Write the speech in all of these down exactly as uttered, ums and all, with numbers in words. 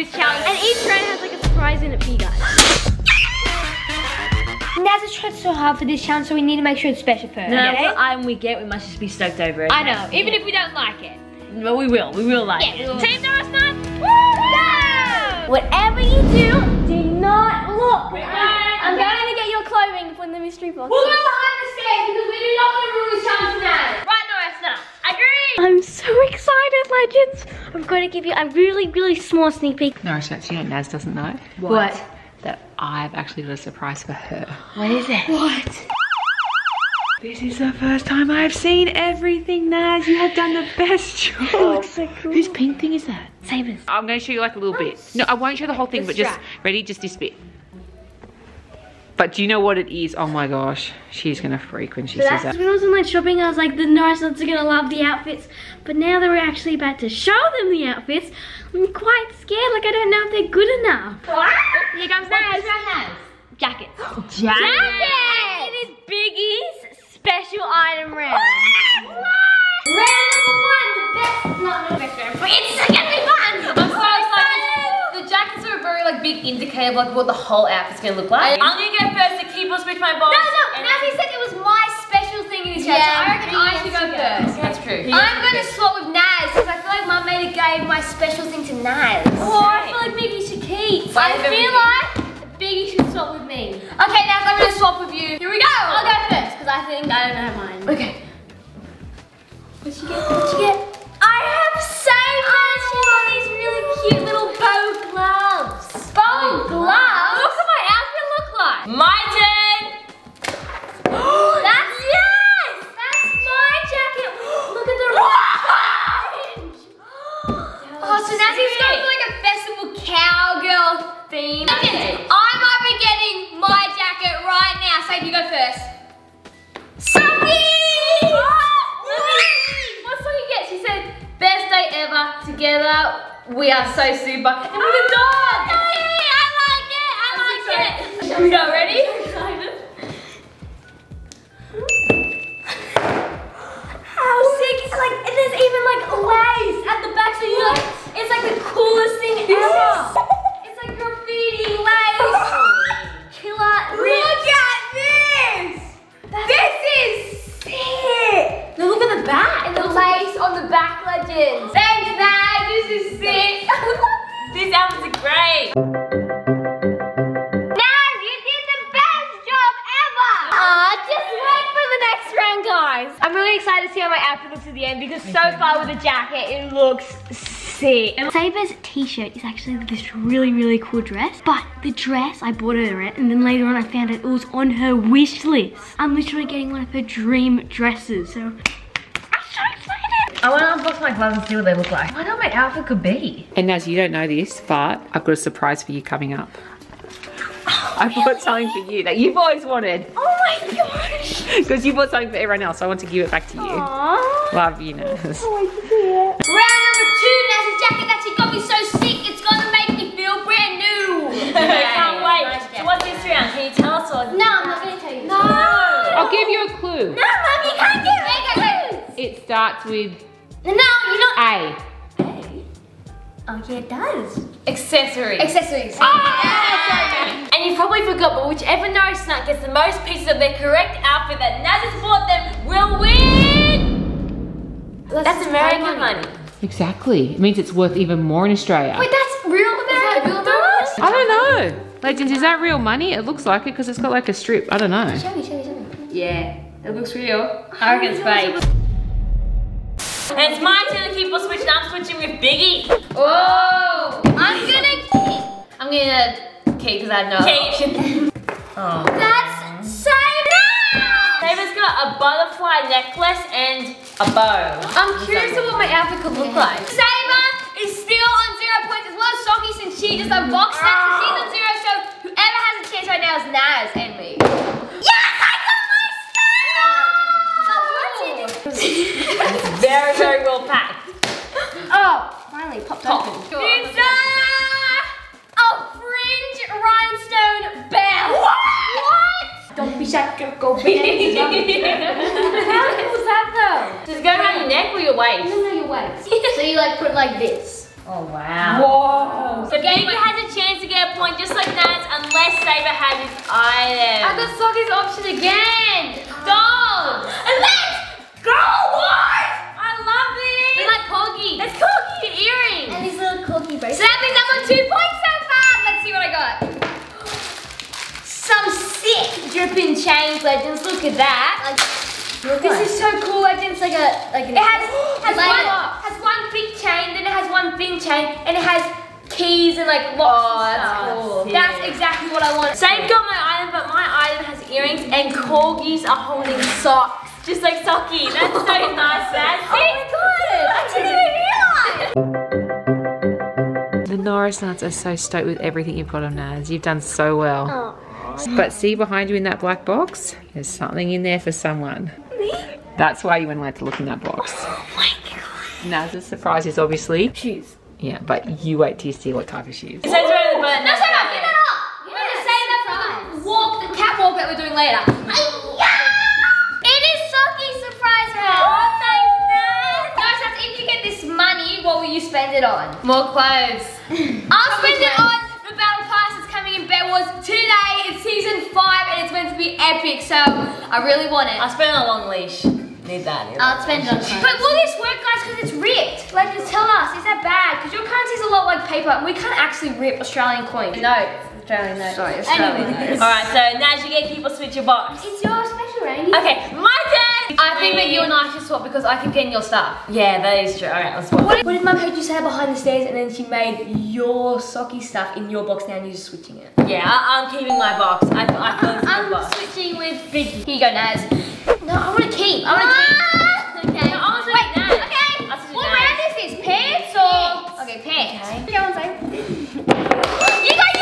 this challenge. And each round has like a surprise in it for you guys. Naz has tried so hard for this challenge, so we need to make sure it's special first. No, okay? what item we get, we must just be stoked over it. I know, even if we don't like it. Well, we will. We will like Yeah, it. we will. Team Norris Nut! Go! Whatever you do, do not look. I'm going to get your clothing from the mystery box. We'll go behind the stairs because we do not want to ruin this challenge tonight. Right, Norris Nut? Agree? I'm so excited, legends. I'm going to give you a really, really small sneak peek. Norris Nuts, you know Naz doesn't know? What? That I've actually got a surprise for her. What is it? What? This is the first time I've seen everything, Naz. You have done the best job. looks so cool. Whose pink thing is that? Sabers. I'm going to show you like a little bit. No, I won't show the whole thing, The but just, strap. ready? Just this bit. But do you know what it is? Oh my gosh. She's going to freak when she So sees that's that. when I was online shopping, I was like, the Norris Nuts are gonna love the outfits. But now that we're actually about to show them the outfits, I'm quite scared. Like I don't know if they're good enough. Here comes Naz. Jacket. Jacket! It is Biggie's special item round. Round number one, the best, not the best round, but it's gonna be fun. I'm so excited. The jackets are a very like big indicator of like what the whole outfit's gonna look like. I'm gonna go first to keep or switch my box. No, no, Nazi said it was my special thing in this Yeah, house. So I reckon I he should has go to go. first. That's true. He I'm gonna swap with Naz because I feel like Mum made a gave my special thing to Naz. Oh, I feel like Biggie should keep. Fine, I feel everything. like Biggie should swap with me. Okay, Naz, I'm gonna swap with you. Here we go. I'll go first because I think I don't know mine. Okay. What'd you get? What'd you get? I have Sabers. She's got these really cute little bow gloves. Bow gloves? Look at my outfit look like. My turn. That's yes! That's my jacket! Look at the orange! Oh, so Nazi's going for like a festival cowgirl theme. I might be getting my jacket right now. So you go first. Sucky! What song you get? She said, best day ever, together, we are so super. And with a dog! I like it! I like it! Here we go, ready? How sick! It's like, and there's even like lace at the back, so you like, it's like the coolest thing ever. It's like graffiti lace. Killer. Look at this! This is sick! Now look at the back and the lace on the back, legends. Thanks, Naz. This is sick. These outfits are great. Naz, you did the best job ever! Ah, just wait for the next round, guys. I'm really excited to see how my outfit looks at the end because so far with the jacket, it looks sick. Saber's t-shirt is actually this really, really cool dress, but the dress, I bought her it, and then later on I found it, it was on her wish list. I'm literally getting one of her dream dresses, so I'm so excited. I want to unbox my gloves and see what they look like. I wonder what my outfit could be. And Naz, you don't know this, but I've got a surprise for you coming up. I bought something for you that you've always wanted. Oh my gosh! Because you bought something for everyone else, so I want to give it back to you. Aww. Love you, Naz. Round number two, Naz's jacket that she got me so sick, it's gonna make me feel brand new. I can't wait. So what's this round? Can you tell us or? No, I'm not gonna tell you. No! I'll give you a clue. No, Mum, you can't give me clues! It starts with No, you're not. A. Oh, yeah, it does. Accessories. Accessories. Ah! And you probably forgot, but whichever Norris Nut gets the most pieces of their correct outfit that Naz has bought them will win! That's, That's American money. money. Exactly. It means it's worth even more in Australia. Wait, that's real American dollars? I don't know. Legends, is that real money? It looks like it because it's got like a strip. I don't know. Show me, show me, show me. Yeah, it looks real. I reckon it's fake. And it's my turn to keep on switching. I'm switching with Biggie. Oh! I'm gonna keep. I'm gonna keep because I have no option. Oh. That's Saber! Saber's got a butterfly necklace and a bow. I'm curious of what my outfit could look like. Saber is still on zero points as well as Shocky since she just unboxed that. So she's on zero, so whoever has a chance right now is Naz and me. Yes, I got my Saber! Very, very well packed. Oh, finally popped open. It's a, a fringe rhinestone bell. What? Don't be such a go baby. How cool is that though? Does it go around your neck or your waist? No, no, your waist. So you like put it like this. Oh, wow. Whoa. So Biggie has a chance to get a point just like Naz unless Saber has his item. I got Socky's option again. Dolls. And let's go, boys! I love these. They're like corgi. It's corgi earrings. And these little corgi bracelets. So that means I'm on two points so far. Let's see what I got. Some sick dripping chains, Legends. Look at that. Like, this is so cool, Legends. Like a like. It has has one has one big chain, then it has one thin chain, and it has keys and like locks Oh, and that's stuff. cool. That's exactly what I want. Same got my item, but my item has earrings and corgis are holding socks. Just like Socky. That's so nice, Sassy. Oh my god! I didn't even realize. The Norris nuts are so stoked with everything you've got on, Naz. You've done so well. Oh. But see behind you in that black box? There's something in there for someone. Me? That's why you weren't allowed to look in that box. Oh my god. Naz's surprise is obviously Shoes. Yeah, but you wait till you see what type of shoes. It says right at the button. No, shut up! Get that up! You're gonna say that for the walk, the catwalk that we're doing later. It is Socky's surprise round. Oh, thanks, Naz. Guys, that's if you get this money, what will you spend it on? More clothes. I'll spend it on the battle pass that's coming in Bear Wars today. It's season five and it's meant to be epic, so I really want it. I'll spend it on a long leash. Need that. Need I'll that. spend it on clothes. But will this work, guys? Because it's ripped. Like, just tell us, is that bad? Because your currency's a lot like paper, and we can't actually rip Australian coins. No, Australian no. Sorry, Australian. Anyway. Alright, so now you get people switch your box. It's your special, Randy. Okay, my turn! I think that you and I should swap because I can get in your stuff. Yeah, that is true. Alright, let's swap. What if, what if Mum heard you say behind the stairs and then she made your Socky stuff in your box now and you're just switching it? Yeah, I, I'm keeping my box. I, I feel it's I'm my box. switching with Biggie. Here you go, Naz. No, I want to keep. I want to keep. Okay. No, I want to Wait, Naz. okay. I'll switch What Naz. round is this? Pants or? Okay, pants. Okay. Go on, say. You got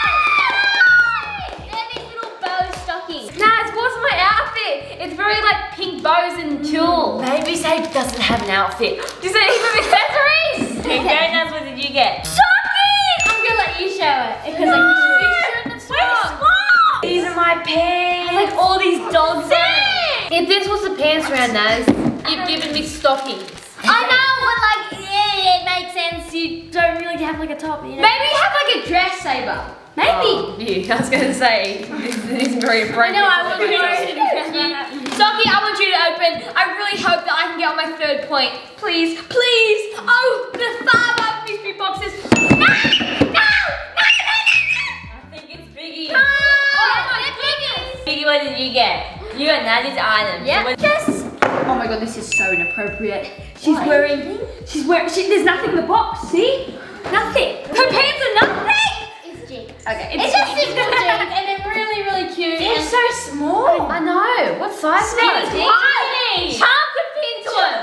yours! They're these little bow stockings. Naz, what's my outfit? It's very like pink bows and tulle. Maybe Sabe doesn't have an outfit. Does it even have accessories? Okay, go Naz, what did you get? Socky! I'm gonna let you show it. Because like, you shouldn't have stopped. These are my pants. I like all these dogs on it. If this was the pants round, Naz, you've given me stockings. I know, but like, yeah, it makes sense. You don't really have like a top, you know? Maybe you have like a dress, Saber. Maybe. Oh, you. I was gonna say, this, this is very I appropriate. know, I want you to Socky, I want you to open. I really hope that I can get on my third point. Please, please. Oh, the far mystery boxes. No! No! No! No! I think it's Biggie. No! Oh, my goodness. Biggie, what did you get? You got Nazzie's item. Yeah. So what- Yes. Oh my god, this is so inappropriate. She's wearing, she's wearing, she, there's nothing in the box, see? Nothing. Her pants are nothing. It's jeans. Okay, it's, It's just simple jeans and they're really, really cute. They're and so small. I know. What size So are they? tiny. Can't fit into it.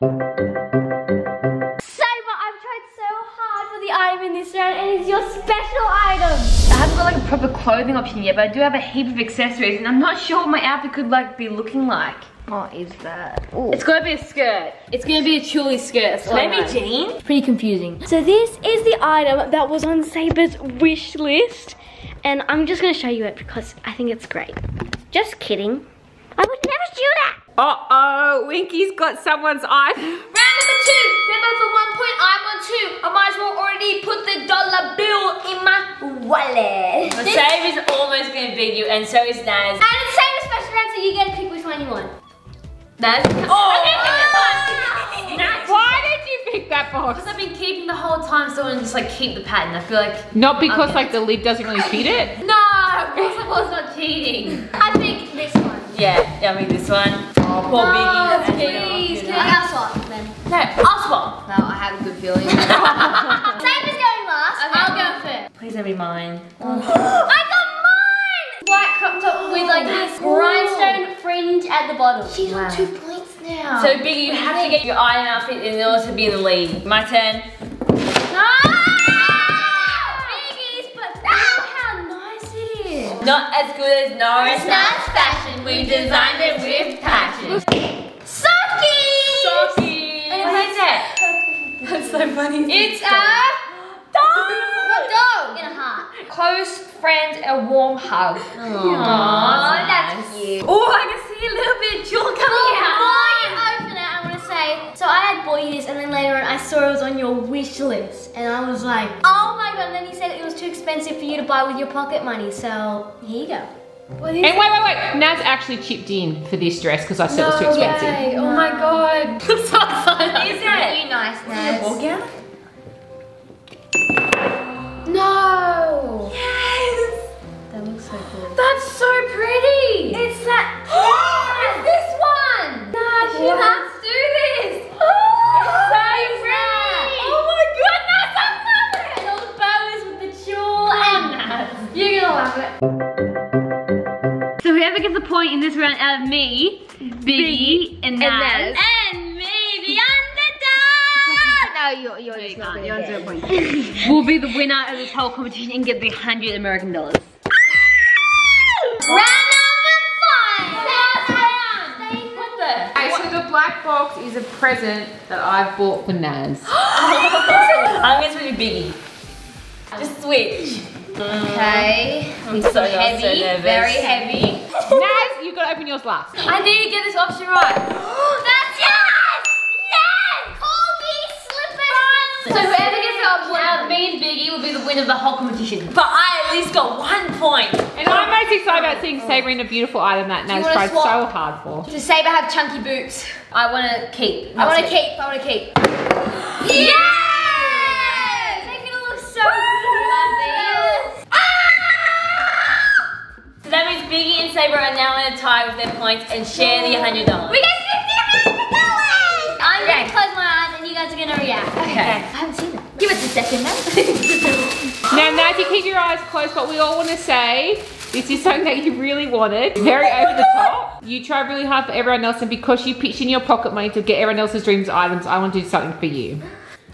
Saber, I've tried so hard for the item in this round and it's your special item. I haven't got like a proper clothing option yet, but I do have a heap of accessories, and I'm not sure what my outfit could like be looking like. What is that? Ooh. It's gotta be a skirt. It's gonna be a chully skirt. That's all I Maybe know. jeans? Pretty confusing. So this is the item that was on Saber's wish list. And I'm just gonna show you it because I think it's great. Just kidding. I would never do that. Uh-oh, Winky's got someone's item. Round number two. They're both on one point. I'm on two. I might as well already put the dollar bill in my wallet. But This- Sabe is almost gonna big you, and so is Naz. And it's same as special round, so you get to pick which one you want. Naz? Oh! Okay, pick this one. Naz. Why did you pick that box? Because I've been keeping the whole time, so I want to just like keep the pattern. I feel like. Not because Okay. like the lid doesn't really fit it. No, of course I was not cheating. I think this one. Yeah, yeah, I mean this one. Oh, poor No, Biggie. please, No, can I swap then? No, I'll swap. No, I have a good feeling. Same as going last. Okay. I'll go first. Please don't be mine. I got mine! White crop top with like this rhinestone fringe at the bottom. She's Wow. on two points now. So Biggie, you have to get your iron outfit in order to be in the lead. My turn. no! Biggies, but oh, how nice it is. Not as good as Norris. It's Naz fashion. We designed it with passion. Socky! Socky. And What it's is that? That's so funny. It's a dog. What dog? In a heart. Close friends, a warm hug. Aww, Aww, that's cute. Oh, I can see a little bit of jewel coming Before out. you open it, I want to say, so I had bought you this and then later on I saw it was on your wish list. and I was like, oh my god, and then he said it was too expensive for you to buy with your pocket money, so here you go. What is and wait, wait, wait, Naz actually chipped in for this dress because I said no, it was too expensive. Yay. Oh my god. I'm so excited. Is it? You nice, Naz. Ball gown? No. Yes. That looks so cool. That's so pretty. It's that. It's this one. Naz, you What? have to do this. Oh, It's so pretty. oh my goodness, I love it. And all the bows with the tulle and Naz. You're gonna love it. So whoever gets a point in this round out of me, Biggie, and Naz, and me, the underdog. No, you're, you're just not. You're on zero points. We'll be the winner of this whole competition and get the hundred American dollars. Round number five. Last round. What the? Okay, so the black box is a present that I've bought for Naz. I'm gonna switch with Biggie. Just switch. Okay. I'm so, heavy, so nervous. very heavy. Naz, you've got to open yours last. I need to get this option right. That's yes! Yes! Corgi slippers! So whoever gets the option out of me and Biggie will be the winner of the whole competition. But I at least got one point. And I'm most excited about seeing Saber in a beautiful item that Naz wanna tried swap? so hard for. Does Saber have chunky boots? I want to keep. I I'll want to switch. keep. I want to keep. Yes! They're going to look so good. So that means Biggie and Saber are now in a tie with their points and share the one hundred dollars. We get fifty dollars! I'm going to close my eyes and you guys are going to react. Okay. I haven't seen it. Give us a second now. Now, Naz, you keep your eyes closed, but we all want to say this is something that you really wanted. Very over the top. You tried really hard for everyone else, and because you pitched in your pocket money to get everyone else's dreams items, I want to do something for you.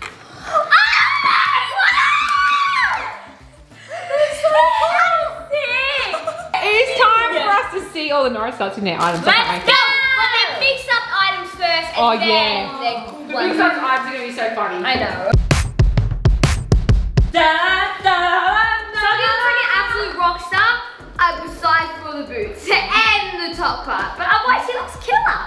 It's time for us to see all the Norris starts in their items. Let's go! But they mix up items first and Oh, then yeah. they The big size items are going to be so funny. I know. Da, da, So I'm gonna bring an absolute rock star, uh, besides for the boots and the top part. But otherwise, he looks killer.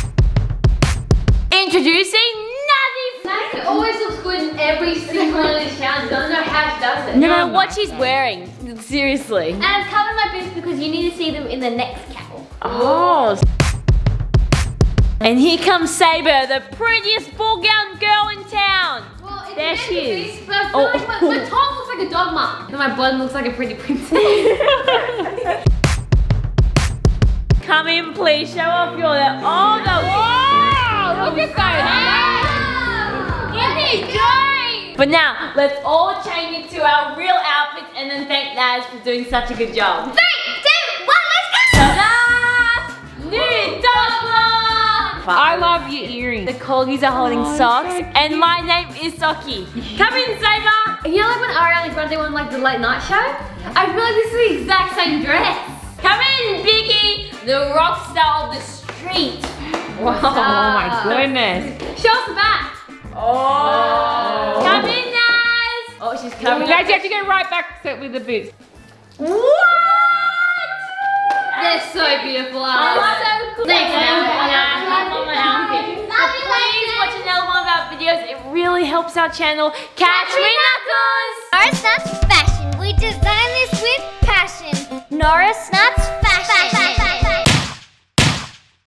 Introducing Nazi. Natalie always looks good in every single one of these challenges. I don't know how she does it. No, no, what she's wearing. Seriously. And I've covered my boobs because you need to see them in the next couple. Oh. And here comes Saber, the prettiest ball gown girl in town. Well, it's There meant she to be, is. But I feel Oh. like my, my top looks like a dog mum. And my bottom looks like a pretty princess. Come in, please. Show off your. Oh, the. Wow! Look at that. Get it going! But now, let's all change into our real outfits and then thank Naz for doing such a good job. Three, two, one, let's go! Ta-da! New dog. I love your earrings. The corgis are holding Oh, socks, so and my name is Socky. Come in, Saber. You know like when Ariana Grande won like the late night show? I feel like this is the exact same dress. Come in, Biggie, the rock star of the street. Wow, oh my goodness. Show us the back. Oh. Come in, Naz. Oh, she's coming. Naz, you have to go right back to- with the boots. What? They're so beautiful. Oh, Alice. so cool. Thanks, Naz. Please watch another one of our videos. It really helps our channel. Catch me, Knuckles. Norris Nuts Fashion. We design this with passion. Norris Nuts